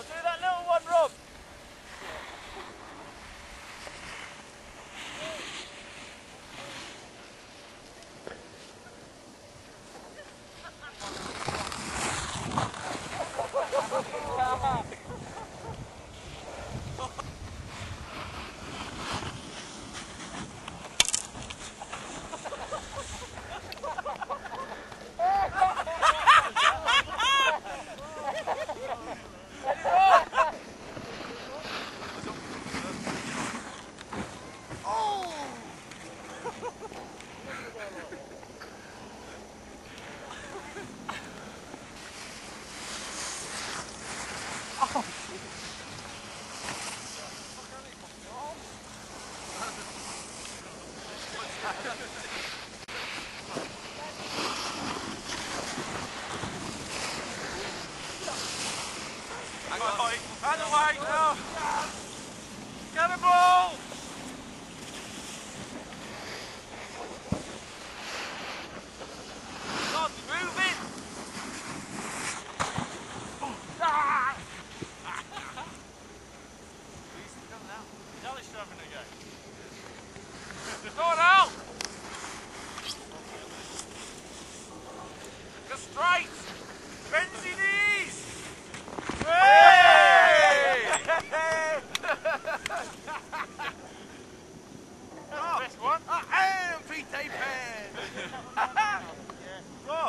I'll do that little one, Rob. Out of the way now! Cannonball! God, move it! Ah! He's only struggling again. Go on out! Go straight! Bend your knees! That's the best one. I am Peter Pan!